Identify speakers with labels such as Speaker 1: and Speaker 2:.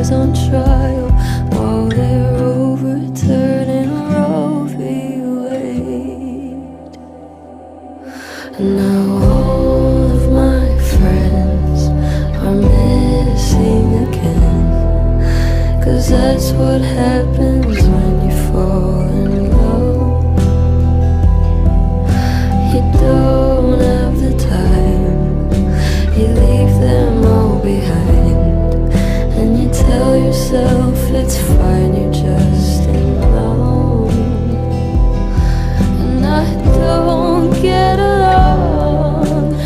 Speaker 1: cases on trial while they're overturning Roe v. Wade. And now all of my friends are missing again, 'cause that's what happens when you fall in love. You don't have the time, you leave them all behind, and you tell yourself it's fine.